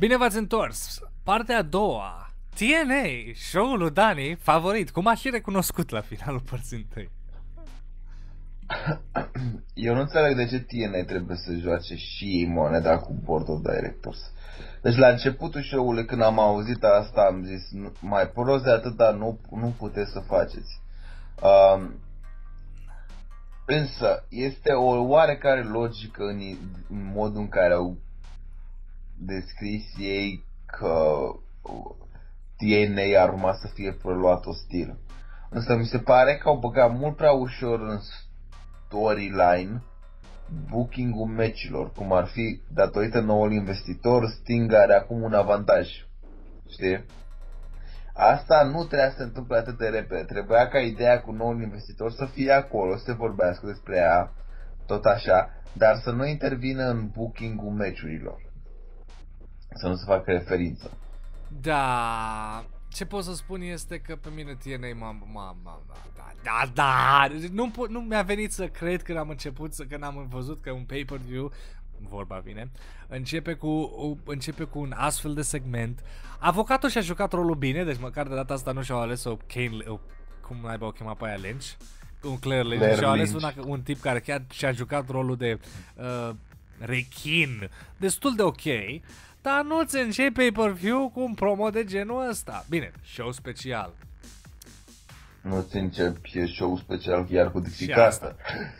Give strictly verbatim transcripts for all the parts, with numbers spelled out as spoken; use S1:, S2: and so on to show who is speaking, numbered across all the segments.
S1: Bine v-ați întors! Partea a doua. T N A, show-ul lui Dani, favorit, cum a și recunoscut la finalul părții întâi.
S2: Eu nu înțeleg de ce T N A trebuie să joace și ei moneda cu Board of Directors. Deci la începutul show-ului, când am auzit asta, am zis, mai prost de atâta nu, nu puteți să faceți. Um, însă, este o oarecare logică în, în modul în care au descris ei că T N A ar urma să fie preluat ostil. Însă mi se pare că au băgat mult prea ușor în storyline booking-ul meciurilor, cum ar fi, datorită noului investitor, Sting are acum un avantaj. Știi? Asta nu trebuia să se întâmple atât de repede. Trebuia ca ideea cu noul investitor să fie acolo, să se vorbească despre ea, tot așa, dar să nu intervină în booking-ul meciurilor. Să nu se facă referință.
S1: Da, ce pot să spun este că pe mine T N A m-a, m-a, m-a, da, da, da, nu, nu mi-a venit să cred când am început, să, când am văzut că un pay-per-view, vorba vine, începe cu, începe cu un astfel de segment. Avocatul și-a jucat rolul bine, deci măcar de data asta nu și-au ales-o Kane, o, cum naiba o chema pe aia, Lynch, un Claire Lynch, Claire și-au ales una, un tip care chiar și-a jucat rolul de uh, rechin, destul de ok. Dar nu-ți începi pay-per-view cu un promo de genul ăsta. Bine, show special.
S2: Nu-ți începi show special chiar cu Dixie Carter.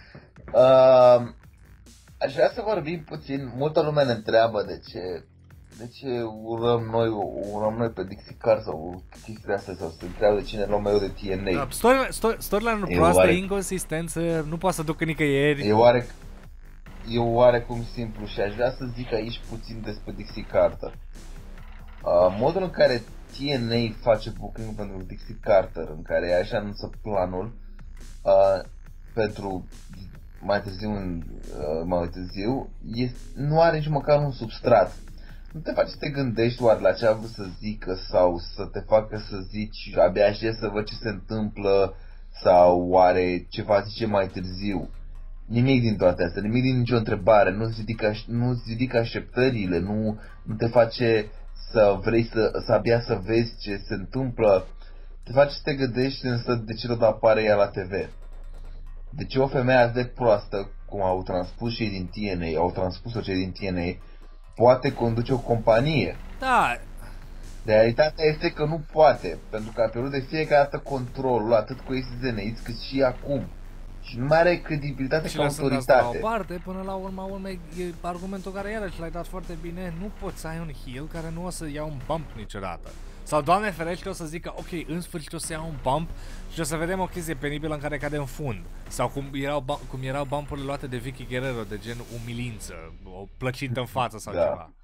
S2: Uh, aș vrea să vorbim puțin. Multă lume ne întreabă de ce de ce urăm noi, urăm noi pe Dixie Carter sau chestia asta, sau se întreabă de cine luăm eu de T N A.
S1: Storyline story, story proastă, oare... inconsistență, nu poate să ducă nicăieri.
S2: E oare... E oarecum simplu și aș vrea să zic aici puțin despre Dixie Carter. Uh, modul în care T N A face booking pentru Dixie Carter, în care ea își anunță planul uh, pentru mai târziu, uh, mai târziu este, nu are nici măcar un substrat. Nu te faci să te gândești oare la ce a vrut să zică sau să te facă să zici abia aștept să văd ce se întâmplă sau oare ce va zice mai târziu. Nimic din toate astea, nimic din nicio întrebare, nu-ți ridică, nu-ți ridică așteptările, nu, nu te face să vrei să, să abia să vezi ce se întâmplă, te face să te gândești însă de ce tot apare ea la T V. De ce o femeie atât de proastă, cum au transpus cei din T N A, au transpus-o cei din T N A, poate conduce o companie?
S1: Da.
S2: Realitatea este că nu poate, pentru că a pierdut de fiecare dată controlul, atât cu A C Z N X cât și acum. Și nu mai are credibilitate
S1: și
S2: ca autoritate.
S1: La o parte, până la urma urmei, e argumentul care iarăși l-ai dat foarte bine, nu poți să ai un heel care nu o să ia un bump niciodată. Sau, Doamne ferește, o să zică, ok, în sfârșit o să ia un bump și o să vedem o chestie penibilă în care cade în fund. Sau cum erau, cum erau bumpurile luate de Vicky Guerrero, de gen umilință, o plăcintă în față sau
S2: da.
S1: ceva.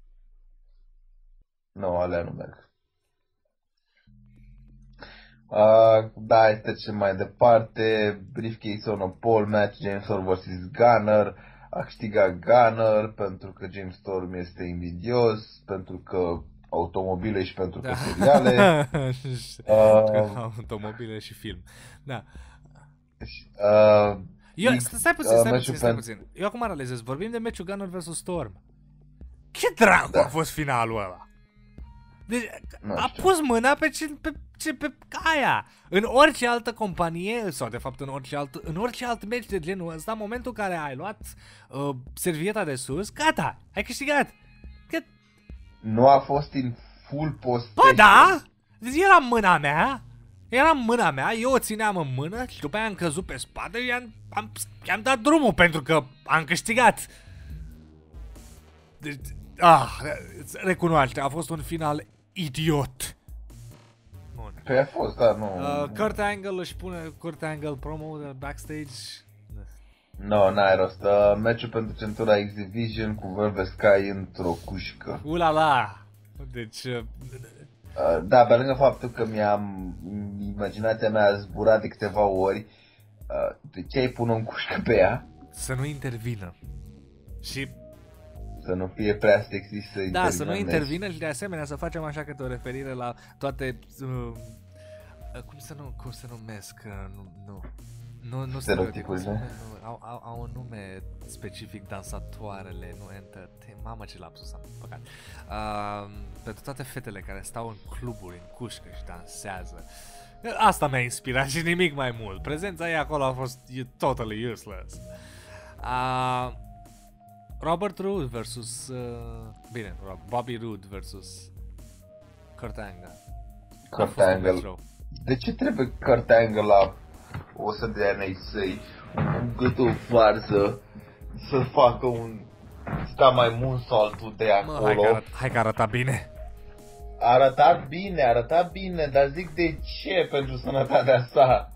S2: Nu, alea nu merg. Uh, da, este ce mai departe. Briefcase on a pole match, James Storm versus Gunner. A câștigat Gunner pentru că James Storm este invidios, pentru că automobile și pentru că da. seriale.
S1: uh, automobile și film. Da.
S2: Uh,
S1: Eu, stai puțin, stai, uh, puțin, stai puțin. Eu acum realizez, vorbim de meciul Gunner versus Storm. Ce dracu da. a fost finalul ăla? Deci, a pus mâna pe, ce, pe, ce, pe aia. În orice altă companie, sau de fapt în orice alt, în orice alt meci de genul ăsta, în momentul în care ai luat uh, servieta de sus, gata, ai câștigat. Că...
S2: Nu a fost în full post.
S1: Ba da, deci era mâna mea, era mâna mea, eu o țineam în mână și după aia am căzut pe spate și am, am, i-am dat drumul pentru că am câștigat. Deci, ah, recunoaște, a fost un final idiot. Bun.
S2: Păi a fost, da, nu.
S1: Uh, Kurt Angle își pune Kurt Angle promo de backstage.
S2: Nu, no, n-ai rost. Uh, meciul pentru centura X-Division cu Velvet Sky într-o cușcă.
S1: Ulala! Deci... Uh...
S2: Uh, da, pe lângă faptul că mi-am... imaginația mea a zburat de câteva ori, uh, de ce ai pune un cușcă pe ea?
S1: Să nu intervină. Și...
S2: să nu fie prea sexy să intervină.
S1: Da, să nu intervină și de asemenea să facem așa câte o referire la toate... Uh, cum să nu, cum să numesc? Uh, nu, nu. Nu, nu stereotipuri, nu, au, au, au un nume specific, dansatoarele, nu entertain. Mamă, ce lapsus am, păcat. Uh, pentru toate fetele care stau în cluburi, în cușcă și dansează. Asta mi-a inspirat și nimic mai mult. Prezența ei acolo a fost totally useless. Uh, Robert Roode versus... Uh, bine, Bobby Roode versus Kurt Angle.
S2: Kurt Angle. De ce trebuie Kurt Angle la o sută de ani ai săi, un gât o farsă, să facă un... sta mai mult saltul de acolo? Mă, hai,
S1: că arăt, hai că arăta bine.
S2: A arătat bine, a arătat bine, dar zic de ce pentru sănătatea sa?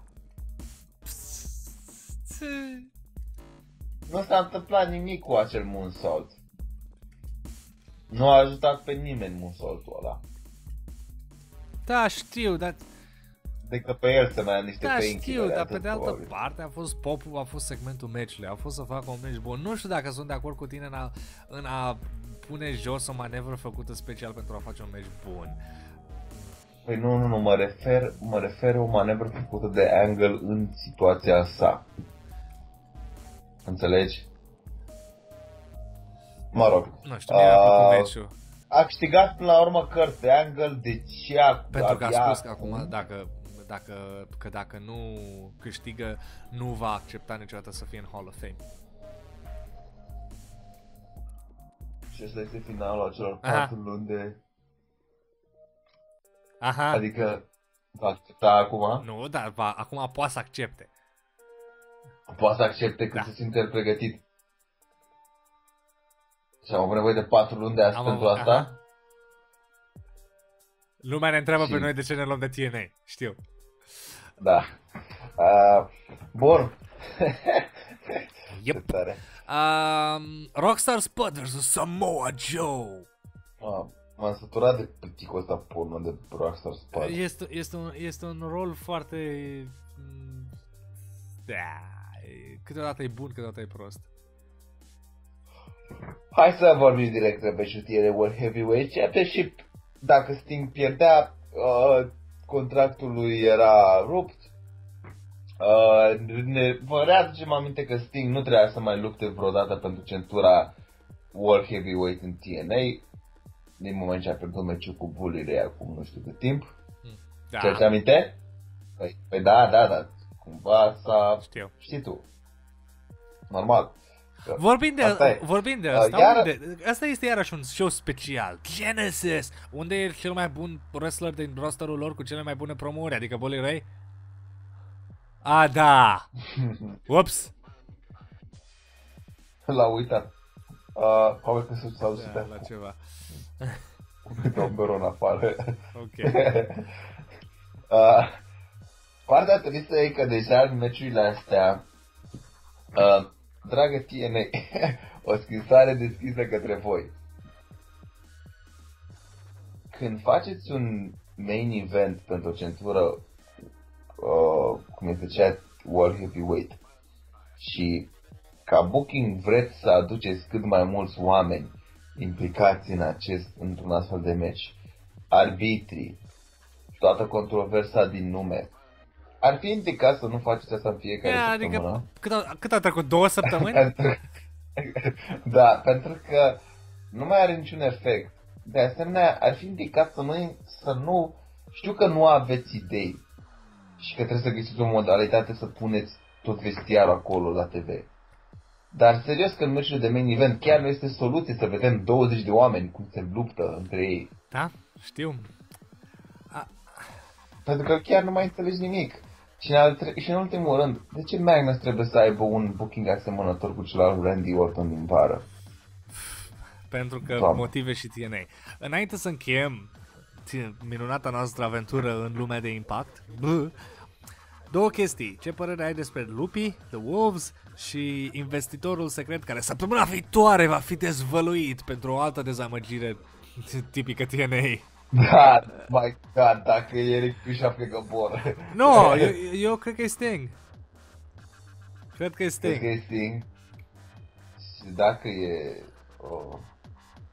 S2: Nu s-a întâmplat nimic cu acel moonsault. Nu a ajutat pe nimeni moonsault-ul ăla.
S1: Da, știu, dar...
S2: Decât pe el să mai ia niște
S1: da,
S2: painkiller.
S1: știu, dar pe de altă probabil. parte a fost popul, a fost segmentul meciului, a fost să facă un meci bun. Nu știu dacă sunt de acord cu tine în a, în a pune jos o manevră făcută special pentru a face un meci bun.
S2: Păi nu, nu, nu, mă refer, mă refer o manevră făcută de Angle în situația sa. Înțelegi? Mă rog.
S1: Nu știu, mi-a plăcut meciul.
S2: A câștigat până la urmă Kurt Angle, de ce a...
S1: Pentru că a spus că acum, dacă, dacă, că dacă nu câștigă, nu va accepta niciodată să fie în Hall of Fame.
S2: Și ăsta este finalul acelor patru luni de...
S1: Aha.
S2: Adică va accepta acum?
S1: Nu, dar va, acum poate să accepte.
S2: Poate să accepte când
S1: da.
S2: se simte el pregătit. Și am avut nevoie de patru luni de asta pentru asta? Aha.
S1: Lumea ne întreabă și... pe noi de ce ne luăm de T N A, știu.
S2: Da. Uh, bun.
S1: Yep. Uh, Rockstar Spud versus Samoa Joe.
S2: Uh, m-am săturat de plicul ăsta porno de Rockstar Spud.
S1: Este, este, un, este un rol foarte... Da, câteodată e bun, câteodată e prost.
S2: Hai să vorbim direct de șutire World Heavyweight Championship. Dacă Sting pierdea, uh, contractul lui era rupt. Uh, ne, vă readucem aminte că Sting nu trebuia să mai lupte vreodată pentru centura World Heavyweight în T N A. Din moment ce a pierdut meciul cu Bully Ray acum nu știu cât timp. Da. Ce-ți aminte? Păi, păi da, da, da. Cumva s-a...
S1: Știu.
S2: Știi tu. Normal.
S1: Vorbind de asta, vorbind de asta, uh, iar... unde, asta este iarăși un show special. Genesis, unde e cel mai bun wrestler din rosterul lor cu cele mai bune promouri, adică Bully Ray? A, da. Ups.
S2: L-a uitat. Uh, probabil că s-a auzit
S1: da, la ceva.
S2: Uite un beron afară.
S1: Ok.
S2: uh, partea tristă e că deja în meciurile astea uh, dragă T N A, o scrisoare deschisă către voi. Când faceți un main event pentru o centură, uh, cum este cea World Heavyweight, și ca booking vreți să aduceți cât mai mulți oameni implicați în acest, într-un astfel de meci, arbitrii, toată controversa din nume, ar fi indicat să nu faceți asta în fiecare yeah, săptămână?
S1: Adică, cât, a, cât a trecut? Două săptămâni?
S2: Da, pentru că nu mai are niciun efect. De asemenea, ar fi indicat să nu, să nu... Știu că nu aveți idei și că trebuie să găsiți o modalitate să puneți tot vestiarul acolo la T V. Dar serios că în meciul de main event chiar nu este soluție să vedem douăzeci de oameni cum se luptă între ei.
S1: Da, știu. A...
S2: Pentru că chiar nu mai înțelegi nimic. Și în, tre- și în ultimul rând, de ce Magnus trebuie să aibă un booking asemănător cu cel al Randy Orton din vară?
S1: Pentru că
S2: Doamne.
S1: Motive și T N A. Înainte să încheiem minunata noastră aventură în lumea de Impact, bă, două chestii. Ce părere ai despre Lupi, The Wolves și investitorul secret care săptămâna viitoare va fi dezvăluit pentru o altă dezamăgire tipică T N A?
S2: Da, my God, dacă e Eric Bischoff, cred că vor.
S1: Nu, no, eu, eu cred că e Sting. Cred că e Sting.
S2: Cred că e Sting. Și dacă e... Oh,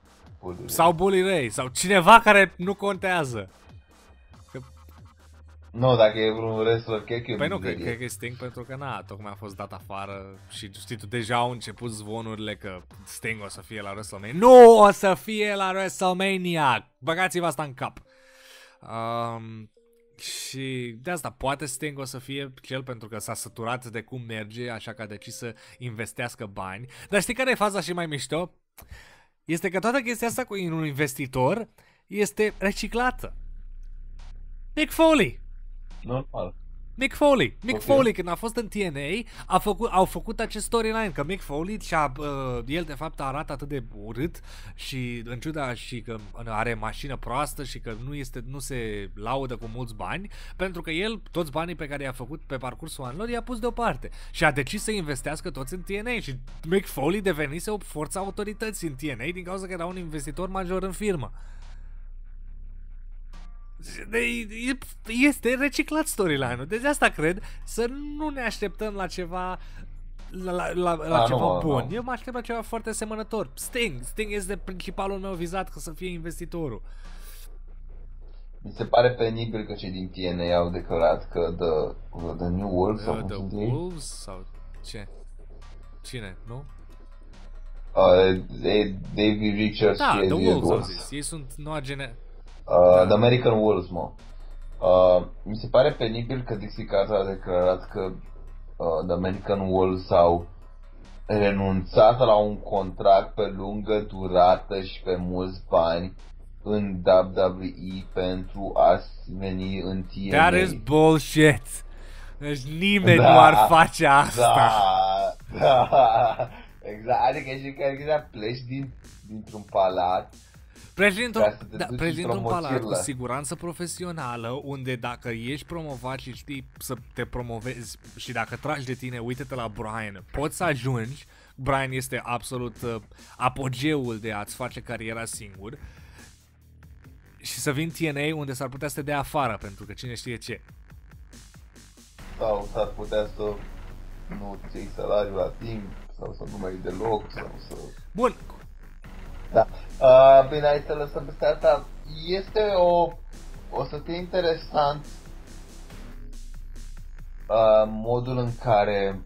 S2: Bully
S1: sau Bully Ray, sau cineva care nu contează. Că...
S2: Nu, dacă e vreun wrestler, cred că e o
S1: Păi nu, cred,
S2: mizerie.
S1: cred că e Sting pentru că na, tocmai a fost dat afară și știi tu, deja au început zvonurile că Sting o să fie la WrestleMania. Nu o să fie la WrestleMania! Băgați-vă asta în cap! Um, și de asta, poate Sting o să fie cel pentru că s-a săturat de cum merge, așa că a decis să investească bani. Dar știi care e faza și mai mișto? Este că toată chestia asta cu un investitor este reciclată. Mick Foley!
S2: Normal.
S1: Mick Foley. Mick
S2: Okay.
S1: Foley, când a fost în T N A, a făcut, au făcut acest storyline, că Mick Foley și-a, uh, el de fapt arată atât de urât și în ciuda și că are mașină proastă și că nu, este, nu se laudă cu mulți bani, pentru că el, toți banii pe care i-a făcut pe parcursul anilor, i-a pus deoparte și a decis să investească toți în T N A și Mick Foley devenise o forță autorității în T N A din cauza că era un investitor major în firmă. Este reciclat storyline-ul. Deci asta cred, să nu ne așteptăm la ceva la, la, la, la
S2: A,
S1: ceva
S2: nu,
S1: bun.
S2: nu.
S1: Eu mă aștept la ceva foarte asemănător. Sting, Sting este principalul meu vizat ca să fie investitorul.
S2: Mi se pare penibil că cei din T N A au declarat că The, the New Wolves sau
S1: Uh,
S2: cum
S1: the
S2: sunt ei?
S1: Wolves sau ce? Cine, nu?
S2: Uh, they, David Richards
S1: Da,
S2: și
S1: The
S2: Adrian
S1: Wolves au
S2: Wolves.
S1: zis. Ei sunt noua gener...
S2: Uh,
S1: Da.
S2: The American Wolves, mă. Uh, mi se pare penibil că Dixie Carter a declarat că uh, The American Wolves au renunțat la un contract pe lungă durată și pe mulți bani în W W E pentru a veni în T N A.
S1: That is bullshit. Deci nimeni
S2: Da,
S1: nu ar face asta.
S2: Da, da, exact, adică și că pleci din, dintr-un palat.
S1: Pleci dintr-un,
S2: Ca să te
S1: da,
S2: duci
S1: pleci
S2: în
S1: dintr-un palat cu
S2: promoțiile.
S1: siguranță profesională, unde dacă ești promovat și știi să te promovezi și dacă tragi de tine, uite-te la Brian, poți să ajungi. Brian este absolut uh, apogeul de a-ți face cariera singur. Și să vin T N A unde s-ar putea să te dea afară, pentru că cine știe ce.
S2: Sau s-ar putea să nu ți iei salariul la timp, sau să nu mai iei deloc, sau să...
S1: Bun.
S2: Da. Uh, bine, hai să lăsăm peste asta. Este o... O să fie interesant uh, modul în care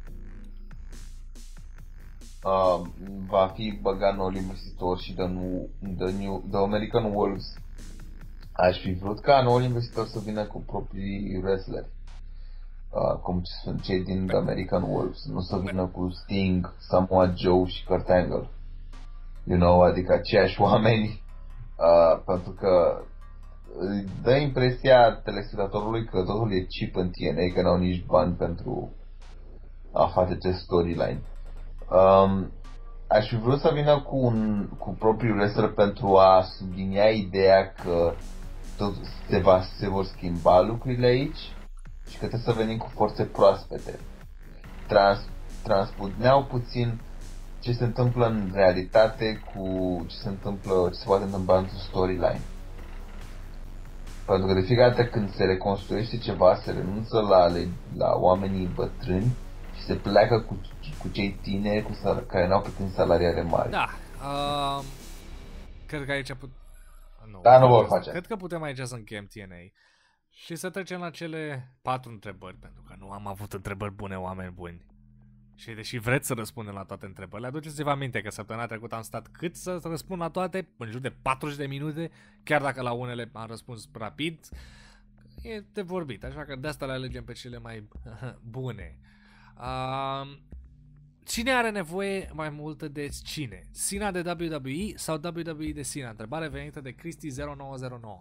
S2: uh, va fi băgat noul investitor și de nu, the, new, the American Wolves. Aș fi vrut ca noul investitor să vină cu proprii wrestleri. Uh, cum sunt cei din The American Wolves, nu să vină cu Sting, Samoa Joe și Kurt Angle. You know, adică aceiași oameni, uh, pentru că îi dă impresia telespectatorului că totul e cheap în T N A, că n-au nici bani pentru a face acest storyline. Um, aș fi vrut să vină cu, un, cu propriul wrestler pentru a sublinia ideea că tot se, va, se vor schimba lucrurile aici și că trebuie să venim cu forțe proaspete. Trans, transpuneau puțin ce se întâmplă în realitate cu ce se întâmplă, ce se poate întâmpla într-un storyline. Pentru că de fiecare dată când se reconstruiește ceva, se renunță la, la oamenii bătrâni și se pleacă cu, cu cei tineri cu sal- care n-au plătit salariare mari.
S1: Da. Uh, cred că aici put... Nu,
S2: Da, nu vor face.
S1: Cred că putem aici să încheiem T N A și să trecem la cele patru întrebări, pentru că nu am avut întrebări bune, oameni buni. Și deși vreți să răspundem la toate întrebările, aduceți-vă aminte că săptămâna trecută am stat cât să răspund la toate, în jur de patruzeci de minute, chiar dacă la unele am răspuns rapid. E de vorbit, așa că de asta le alegem pe cele mai bune. Uh, cine are nevoie mai multă de cine? Cena de W W E sau W W E de Cena? Întrebare venită de Cristi zero nouă zero nouă.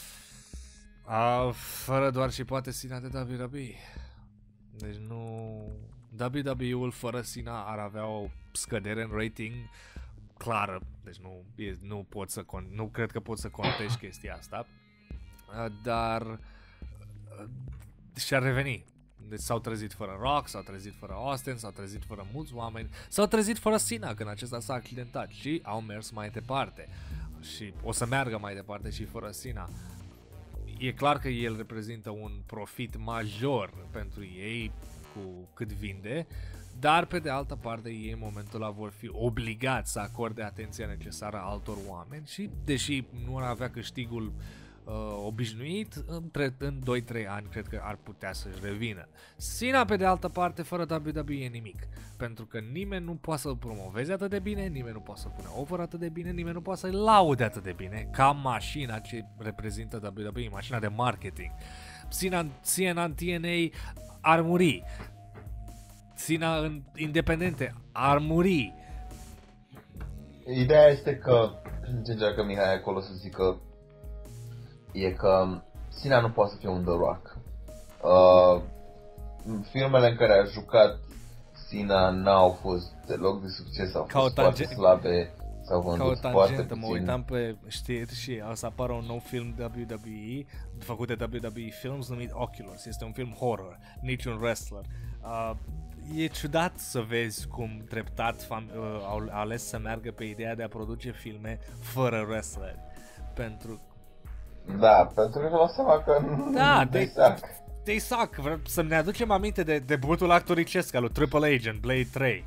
S1: Uh, fără doar și poate Cena de W W E. Deci nu... W W E-ul fără Cena ar avea o scădere în rating clară. Deci nu, e, nu, pot să con- nu cred că pot să contești chestia asta. Uh, dar... Uh, și-ar reveni. Deci s-au trezit fără Rock, s-au trezit fără Austin, s-au trezit fără mulți oameni, s-au trezit fără Cena când acesta s-a accidentat și au mers mai departe. Și o să meargă mai departe și fără Cena. E clar că el reprezintă un profit major pentru ei cu cât vinde, dar pe de altă parte ei în momentul ăla vor fi obligați să acorde atenția necesară altor oameni și deși nu ar avea câștigul uh, obișnuit, în, în doi trei ani cred că ar putea să-și revină. Cena, pe de altă parte, fără W W E e nimic, pentru că nimeni nu poate să-l promoveze atât de bine, nimeni nu poate să pună over atât de bine, nimeni nu poate să-i laude atât de bine ca mașina ce reprezintă W W E, mașina de marketing. Cena, Cena în T N A ar muri, Cena în independente ar muri.
S2: Ideea este că, ce încearcă Mihai acolo să zică, e că Cena nu poate să fie un The Rock. Uh, filmele în care a jucat Cena n-au fost deloc de succes, au
S1: ca
S2: fost foarte slabe, s-au vândut
S1: ca o
S2: foarte
S1: tangentă, mă
S2: puțin.
S1: uitam pe știri și o să apară un nou film W W E, făcut de W W E Films, numit Oculus. Este un film horror, niciun wrestler. Uh, E ciudat să vezi cum treptat fam- uh, au ales să meargă pe ideea de a produce filme fără wrestleri. Pentru...
S2: Da, pentru că vă seama că
S1: Da,
S2: nu
S1: they,
S2: suck.
S1: they suck. Vreau să ne aducem aminte de debutul actoricesc al lui Triple H în Blade trei.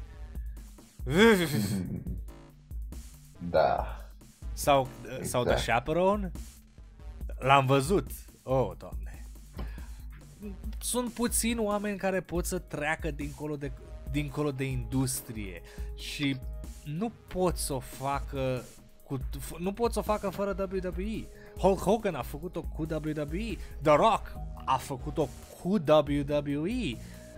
S2: Da.
S1: Sau, exact. sau The Chaperone. L-am văzut. Oh, Doamne. Sunt puțini oameni care pot să treacă dincolo de, dincolo de industrie și nu pot să o facă cu, nu pot să o facă fără W W E. Hulk Hogan a făcut-o cu W W E, The Rock a făcut-o cu W W E.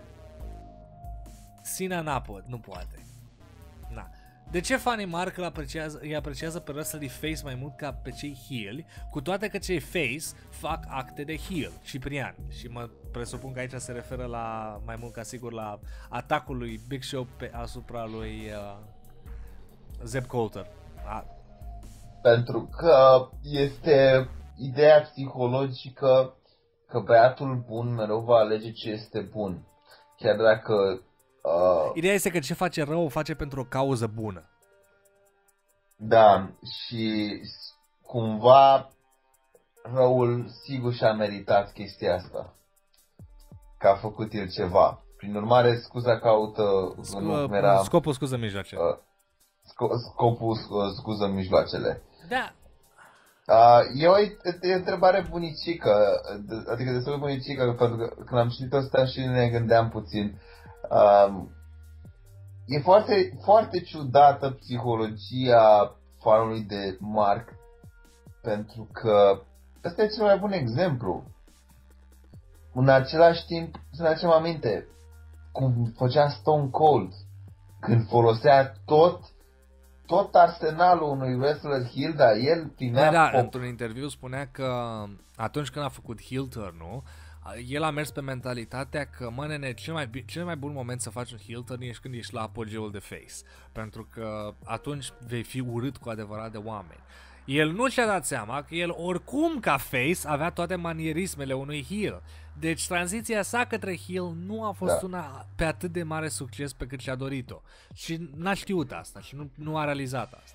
S1: Cena n-a pot, nu poate. Na. De ce fanii mari îi apreciază, îi apreciază pe wrestlerii face mai mult ca pe cei heel, cu toate că cei face fac acte de heel? Ciprian. Și mă presupun că aici se referă la, mai mult ca sigur, la atacul lui Big Show pe, asupra lui uh, Zeb Coulter. A.
S2: Pentru că este ideea psihologică că băiatul bun mereu va alege ce este bun. Chiar dacă... Uh,
S1: Ideea este că ce face rău o face pentru o cauză bună.
S2: Da, și cumva răul sigur și-a meritat chestia asta. Că a făcut el ceva. Prin urmare, scuza caută...
S1: Scu-
S2: nu era,
S1: scopul scuză mijloacele.
S2: Uh, sco- scopul uh, scuză mijloacele.
S1: Da.
S2: Uh, e o e, e întrebare bunicică, adică destul de bunicică, pentru că când am citit asta și ne gândeam puțin. Uh, e foarte, foarte ciudată psihologia fanului de Mark, pentru că ăsta e cel mai bun exemplu. În același timp, să ne aducem aminte cum făcea Stone Cold, când folosea tot tot arsenalul unui wrestler heel, dar el primea...
S1: Da, da, într-un interviu spunea că atunci când a făcut heel turn-ul, el a mers pe mentalitatea că, mă nene, cel mai, cel mai bun moment să faci un heel turn ești când ești la apogeul de face, pentru că atunci vei fi urât cu adevărat de oameni. El nu și-a dat seama că el oricum ca face avea toate manierismele unui heel. Deci tranziția sa către heel nu a fost da. una pe atât de mare succes pe cât și-a dorit-o. Și n-a știut asta și nu, nu a realizat asta.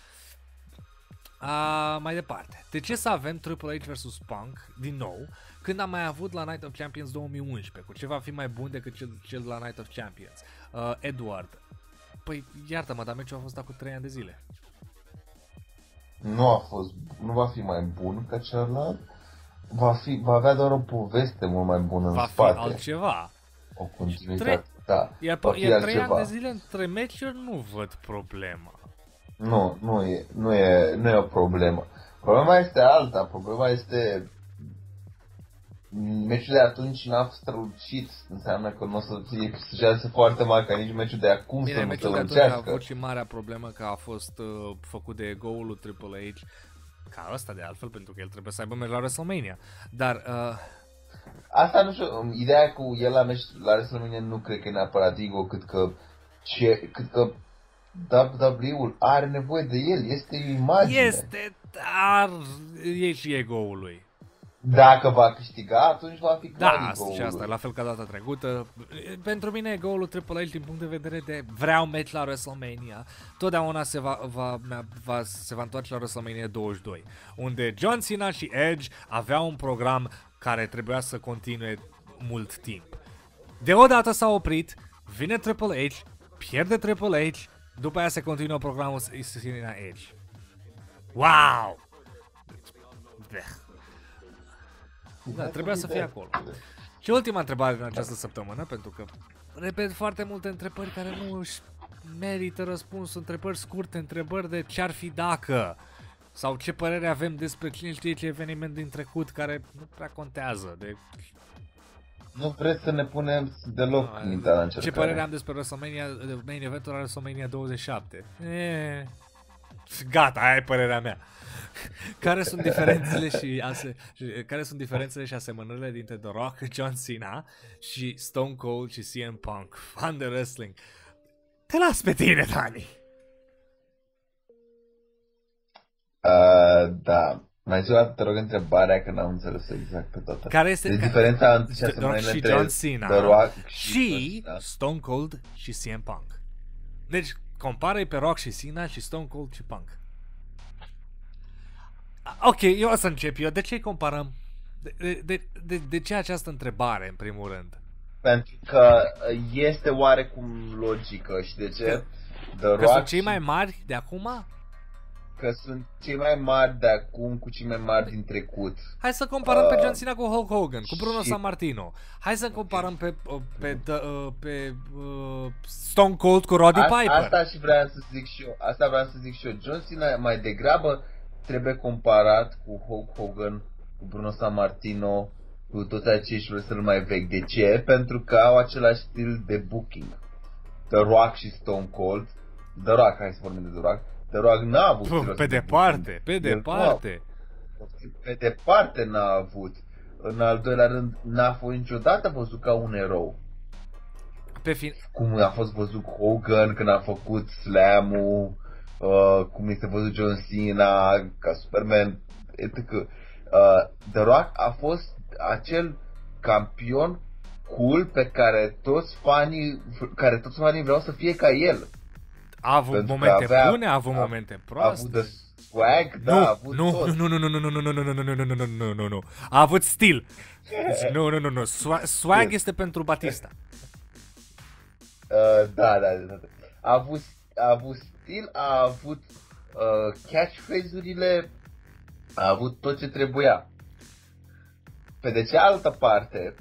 S1: A, mai departe. De ce să avem Triple H versus Punk din nou când am mai avut la Night of Champions două mii unsprezece, cu ce va fi mai bun decât cel, cel la Night of Champions? Uh, Edward. Păi iartă-mă, dar meciul a fost dat cu trei ani de zile.
S2: Nu a fost, nu va fi mai bun ca celălalt. Va, fi, va avea doar o poveste mult mai bună
S1: va
S2: în spate.
S1: Va fi altceva.
S2: O continuitate, da.
S1: Iar, iar trei ani de zile între meciuri nu văd problema.
S2: Nu, nu e, nu e, nu e o problemă. Problema este alta, problema este meciul de atunci n-a strălucit, înseamnă că nu o să fie șanse foarte mari ca nici meciul de acum.
S1: Bine,
S2: să
S1: meciul
S2: nu
S1: de atunci a avut și marea problemă că a fost uh, făcut de ego-ul lui Triple H, ca ăsta de altfel, pentru că el trebuie să aibă meci la WrestleMania, dar... Uh...
S2: Asta nu știu, ideea cu el la meci la WrestleMania nu cred că e neapărat ego, cât că, ce, cât că W W E-ul are nevoie de el, este o imagine.
S1: Este, dar e și ego-ul lui.
S2: Dacă va câștiga, atunci va fi clar
S1: da,
S2: ego-ul
S1: și asta, la fel ca data trecută. Pentru mine ego-ul lui Triple H din punct de vedere de vreau meci la WrestleMania, totdeauna se va, va, va, se va întoarce la WrestleMania douăzeci și doi, unde John Cena și Edge aveau un program care trebuia să continue mult timp. Deodată s-a oprit, vine Triple H, pierde Triple H, după aia se continuă programul Cena Edge. Wow! Da, trebuia să fie acolo. Și ultima întrebare din această săptămână, pentru că repet foarte multe întrebări care nu își merită răspuns, întrebări scurte, întrebări de ce-ar fi dacă, sau ce părere avem despre cine știe ce eveniment din trecut care nu prea contează. De...
S2: Nu vreți să ne punem deloc no, mintea la încercare.
S1: Ce părere am despre WrestleMania, main eventul la WrestleMania douăzeci și șapte? E... Gata, aia e părerea mea. Care sunt diferențele și ase... care sunt diferențele și asemănările dintre The Rock, John Cena și Stone Cold și C M Punk, fan de wrestling? Te las pe tine, Dani.
S2: Uh, da. Mai zi o dată, te rog, întrebarea, că n-am înțeles exact pe toată.
S1: Care este
S2: deci diferența între și
S1: asemănările între John Cena
S2: The Rock și,
S1: și da. Stone Cold și C M Punk. Deci compară-i pe Rock și Cena și Stone Cold și Punk. Ok, eu o să încep eu. De ce comparăm? De, de, de, de, de ce această întrebare, în primul rând?
S2: Pentru că este oarecum logică. Și de ce?
S1: Că,
S2: The
S1: că
S2: Rock
S1: sunt cei
S2: și...
S1: mai mari de acum?
S2: Că sunt cei mai mari de acum cu cei mai mari din trecut.
S1: Hai să comparăm uh, pe John Cena cu Hulk Hogan, cu Bruno
S2: și...
S1: Sammartino. Hai să comparăm pe, pe, pe, pe uh, Stone Cold cu Roddy
S2: A,
S1: Piper.
S2: Asta și vreau să zic și eu. Asta vreau să zic și eu. John Cena mai degrabă trebuie comparat cu Hulk Hogan, cu Bruno Sammartino, cu toți acești wrestleri mai vechi. De ce? Pentru că au același stil de booking. The Rock și Stone Cold. The Rock, hai să vorbim de The Rock. The Rock n-a avut
S1: Puh, pe departe, pe departe.
S2: Pe departe n-a avut. În al doilea rând, n-a fost niciodată văzut ca un erou.
S1: Pe fin...
S2: Cum a fost văzut Hogan când a făcut slam-ul, uh, cum este văzut John Cena ca Superman, et cetera. Uh, The Rock a fost acel campion cool pe care toți fanii, care toți fanii vreau să fie ca el.
S1: A avut
S2: Pentru
S1: momente
S2: avea,
S1: bune, a avut a, momente proaste.
S2: A avut de swag, da,
S1: nu,
S2: a avut
S1: nu,
S2: tot.
S1: Nu, nu, nu, nu, nu, nu, nu, nu, nu, nu, nu, nu, nu, nu, nu, nu. A avut stil. Nu, nu, nu, nu. Swag este pentru Batista.
S2: Uh, da, da, da, da. A avut, a avut stil, a avut uh, catchphrase-urile, a avut tot ce trebuia. Pe de cealaltă parte,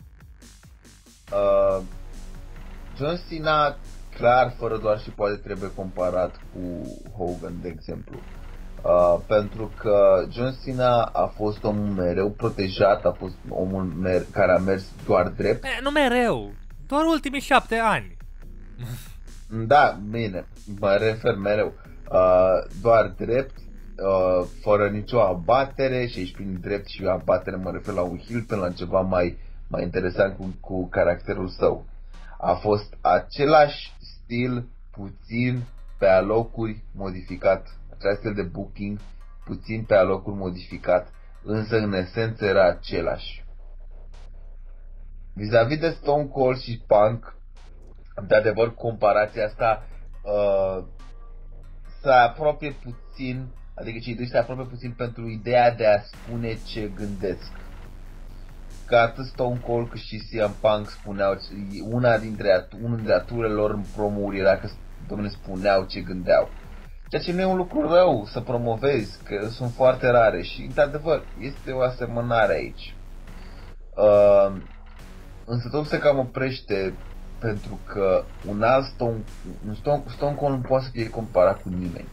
S2: uh, John Cena, clar, fără doar și poate, trebuie comparat cu Hogan, de exemplu. Uh, pentru că John Cena a fost omul mereu protejat, a fost omul mer- care a mers doar drept.
S1: E, nu mereu, doar ultimii șapte ani.
S2: Da, bine, mă refer mereu. Uh, doar drept, uh, fără nicio abatere, și aici prin drept și abatere mă refer la un heel până la ceva mai, mai interesant cu, cu caracterul său. A fost același stil, puțin pe alocuri modificat, același stil de booking, puțin pe alocuri modificat, însă în esență era același. Vis-a-vis de Stone Cold și Punk, de adevăr, comparația asta uh, se apropie puțin, adică cei doi se apropie puțin pentru ideea de a spune ce gândesc. Că atât Stone Cold cât și C M Punk spuneau, una dintre, unul dintre aturele lor în promo-uri era că, dom'le, spuneau ce gândeau. Ceea ce nu e un lucru rău să promovezi, că sunt foarte rare și, într-adevăr, este o asemănare aici. Uh, însă tot se cam oprește pentru că un alt Stone, un Stone, Stone Cold nu poate să fie comparat cu nimeni.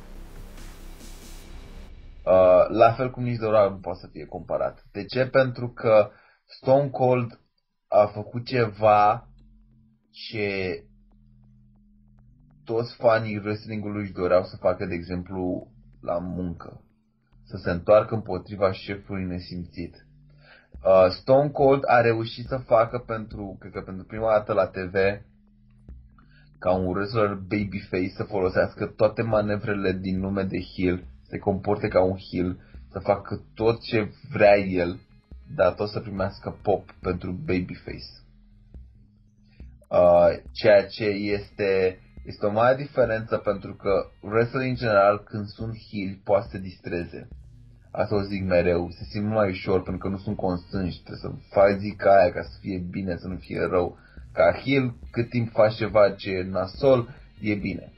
S2: Uh, la fel cum nici The Rock nu poate să fie comparat. De ce? Pentru că Stone Cold a făcut ceva ce toți fanii wrestling-ului își doreau să facă, de exemplu, la muncă. Să se întoarcă împotriva șefului nesimțit. Uh, Stone Cold a reușit să facă pentru, cred că pentru prima dată la T V, ca un wrestler babyface, să folosească toate manevrele din lume de heel, se comporte ca un heel, să facă tot ce vrea el, dar tot să primească pop pentru babyface. Uh, ceea ce este, este o mare diferență, pentru că wrestling în general, când sunt heel, poate să se distreze. Asta o zic mereu, se simt mai ușor pentru că nu sunt constrânși, trebuie să faci zica aia ca să fie bine, să nu fie rău. Ca heel, cât timp faci ceva ce e nasol, e bine.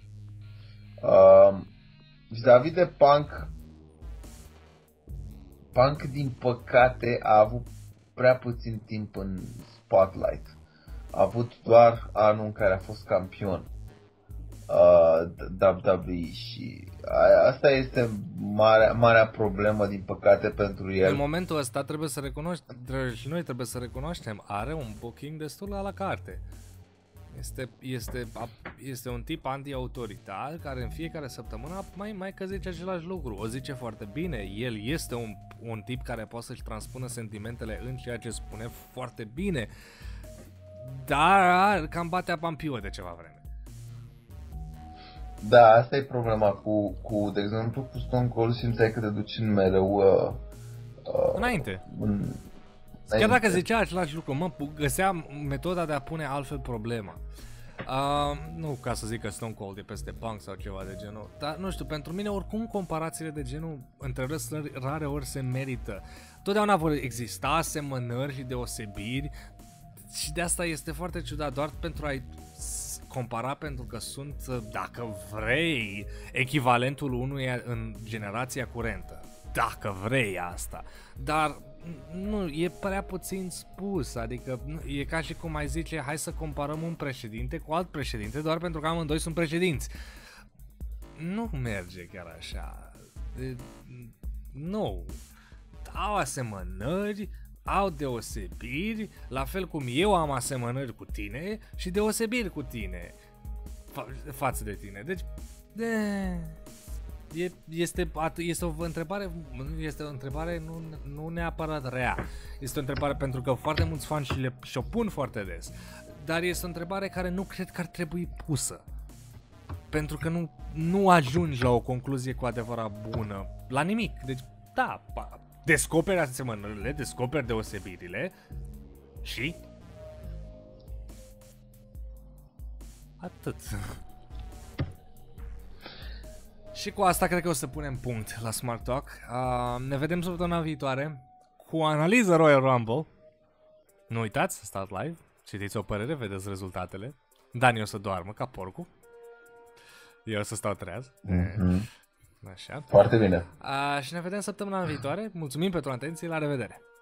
S2: Uh, vis-a-vis de Punk, Punk, din păcate, a avut prea puțin timp în spotlight. A avut doar anul în care a fost campion uh, W W E și asta este marea, marea problemă, din păcate, pentru el.
S1: În momentul ăsta trebuie să recunoaștem, și noi trebuie să recunoaștem, are un booking destul la la carte. Este, este, este un tip anti-autoritar care în fiecare săptămână mai, mai că zice același lucru. O zice foarte bine, el este un, un tip care poate să-și transpună sentimentele în ceea ce spune foarte bine, dar cam bate apa în piuă de ceva vreme.
S2: Da, asta e problema cu, cu de exemplu, cu Stone Cold, simțeai că te duci în mereu uh, uh,
S1: înainte.
S2: În,
S1: Chiar dacă zicea același lucru, mă, găsea metoda de a pune altfel problema. Uh, nu ca să zic că Stone Cold e peste Punk sau ceva de genul, dar nu știu, pentru mine oricum comparațiile de genul între wrestleri rare ori se merită. Totdeauna vor exista asemănări și deosebiri și de asta este foarte ciudat, doar pentru a-i compara, pentru că sunt, dacă vrei, echivalentul unuia în generația curentă. Dacă vrei asta. Dar nu, e prea puțin spus, adică e ca și cum ai zice, hai să comparăm un președinte cu alt președinte doar pentru că amândoi sunt președinți. Nu merge chiar așa. Nu. Au asemănări, au deosebiri, la fel cum eu am asemănări cu tine și deosebiri cu tine fa- față de tine. Deci, de... E, este, este o întrebare, este o întrebare nu, nu neapărat rea. Este o întrebare pentru că foarte mulți fani și le și-o pun foarte des. Dar este o întrebare care nu cred că ar trebui pusă. Pentru că nu, nu ajungi la o concluzie cu adevărat bună. La nimic. Deci, da, descoperi asemănările, descoperi deosebirile și... atât. Și cu asta cred că o să punem punct la Smart Talk. Uh, ne vedem săptămâna viitoare cu o analiză Royal Rumble. Nu uitați, stați live, citiți o părere, vedeți rezultatele. Dani o să doarmă ca porcul. Eu o să stau treaz.
S2: Mm-hmm.
S1: Așa.
S2: Foarte bine.
S1: Uh, și ne vedem săptămâna viitoare. Mulțumim pentru atenție, la revedere.